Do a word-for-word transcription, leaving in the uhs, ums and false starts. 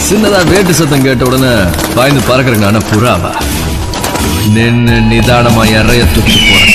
சின்னதா வேட்டு சத்தம் கேட்ட உடனே பாய்ந்து பறக்கிறேங்க. ஆனா புறாவா நின்னு நிதானமா இறைய தூக்கி போற